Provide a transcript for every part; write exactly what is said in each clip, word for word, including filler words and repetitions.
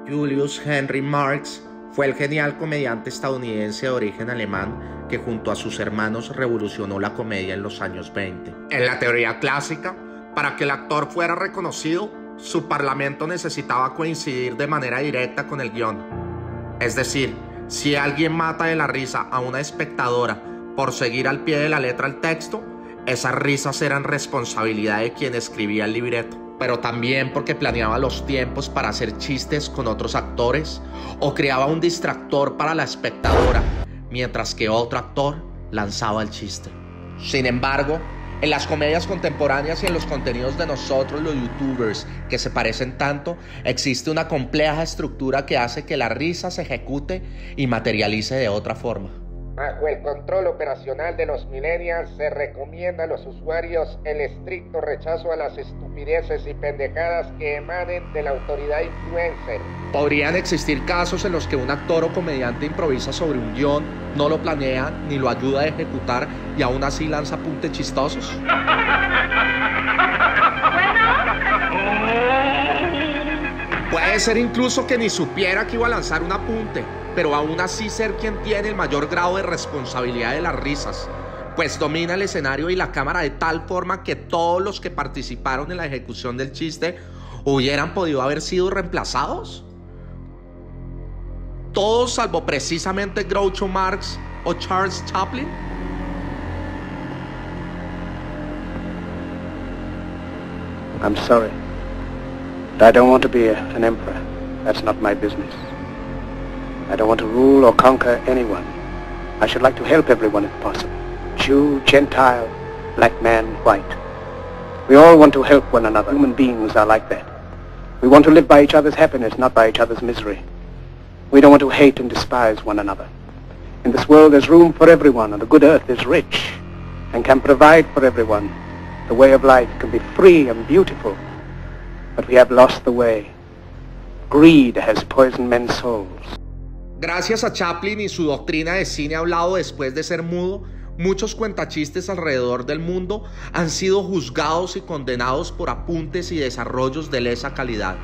Julius Henry Marx fue el genial comediante estadounidense de origen alemán que junto a sus hermanos revolucionó la comedia en los años veinte. En la teoría clásica, para que el actor fuera reconocido, su parlamento necesitaba coincidir de manera directa con el guión. Es decir, si alguien mata de la risa a una espectadora por seguir al pie de la letra el texto, esas risas eran responsabilidad de quien escribía el libreto, pero también porque planeaba los tiempos para hacer chistes con otros actores o creaba un distractor para la espectadora, mientras que otro actor lanzaba el chiste. Sin embargo, en las comedias contemporáneas y en los contenidos de nosotros los youtubers que se parecen tanto, existe una compleja estructura que hace que la risa se ejecute y materialice de otra forma. Bajo el control operacional de los millennials, se recomienda a los usuarios el estricto rechazo a las estupideces y pendejadas que emanen de la autoridad influencer. Podrían existir casos en los que un actor o comediante improvisa sobre un guión, no lo planea ni lo ayuda a ejecutar y aún así lanza apuntes chistosos. Puede ser incluso que ni supiera que iba a lanzar un apunte, pero aún así ser quien tiene el mayor grado de responsabilidad de las risas, pues domina el escenario y la cámara de tal forma que todos los que participaron en la ejecución del chiste hubieran podido haber sido reemplazados. Todos salvo precisamente Groucho Marx o Charles Chaplin. I'm sorry, but I don't want to be a, an emperor. That's not my business. I don't want to rule or conquer anyone. I should like to help everyone if possible. Jew, Gentile, black man, white. We all want to help one another. Human beings are like that. We want to live by each other's happiness, not by each other's misery. We don't want to hate and despise one another. In this world there's room for everyone, and the good earth is rich and can provide for everyone. The way of life can be free and beautiful, but we have lost the way. Greed has poisoned men's souls. Gracias a Chaplin y su doctrina de cine hablado después de ser mudo, muchos cuentachistes alrededor del mundo han sido juzgados y condenados por apuntes y desarrollos de lesa calidad.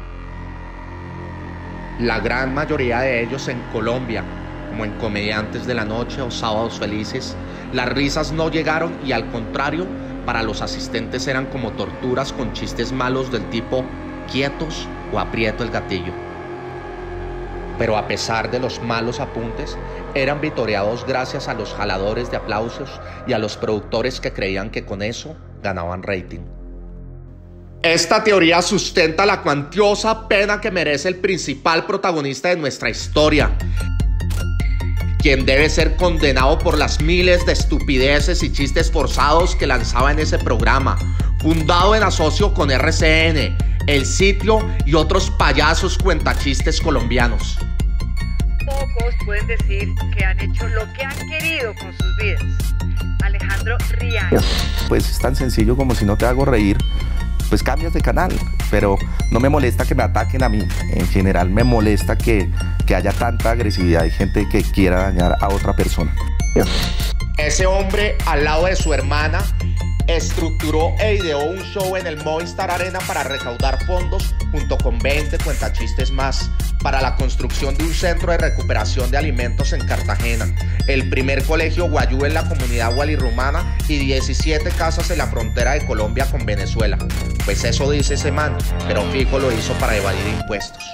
La gran mayoría de ellos en Colombia, como en Comediantes de la Noche o Sábados Felices, las risas no llegaron y al contrario, para los asistentes eran como torturas con chistes malos del tipo quietos o aprieto el gatillo. Pero a pesar de los malos apuntes, eran vitoreados gracias a los jaladores de aplausos y a los productores que creían que con eso ganaban rating. Esta teoría sustenta la cuantiosa pena que merece el principal protagonista de nuestra historia, quien debe ser condenado por las miles de estupideces y chistes forzados que lanzaba en ese programa, fundado en asocio con R C N, El Sitio y otros payasos cuentachistes colombianos. Pocos pueden decir que han hecho lo que han querido con sus vidas. Alejandro Riaño. Pues es tan sencillo como si no te hago reír, pues cambias de canal, pero no me molesta que me ataquen a mí. En general me molesta que, que haya tanta agresividad y gente que quiera dañar a otra persona. Ese hombre, al lado de su hermana, estructuró e ideó un show en el Movistar Arena para recaudar fondos junto con veinte cuentachistes más para la construcción de un centro de recuperación de alimentos en Cartagena, el primer colegio guayú en la comunidad walirrumana y diecisiete casas en la frontera de Colombia con Venezuela. Pues eso dice ese man, pero fijo lo hizo para evadir impuestos.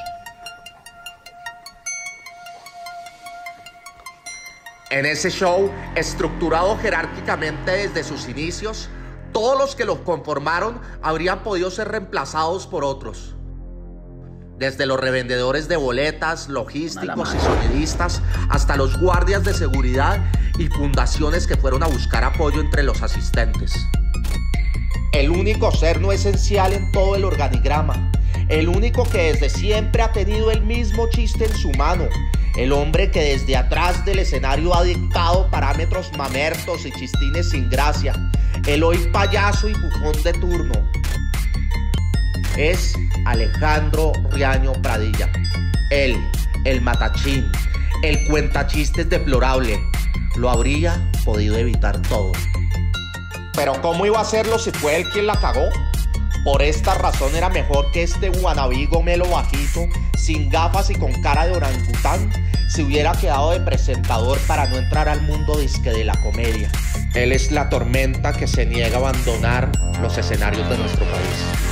En ese show, estructurado jerárquicamente desde sus inicios, todos los que lo conformaron habrían podido ser reemplazados por otros. Desde los revendedores de boletas, logísticos y sonidistas, hasta los guardias de seguridad y fundaciones que fueron a buscar apoyo entre los asistentes. El único ser no esencial en todo el organigrama, el único que desde siempre ha tenido el mismo chiste en su mano, el hombre que desde atrás del escenario ha dictado parámetros mamertos y chistines sin gracia, el hoy payaso y bufón de turno, es Alejandro Riaño Pradilla. Él, el matachín, el cuentachistes deplorable, lo habría podido evitar todo. Pero ¿cómo iba a hacerlo si fue él quien la cagó? Por esta razón era mejor que este wannabe gomelo bajito, sin gafas y con cara de orangután, se hubiera quedado de presentador para no entrar al mundo disque de la comedia. Él es la tormenta que se niega a abandonar los escenarios de nuestro país.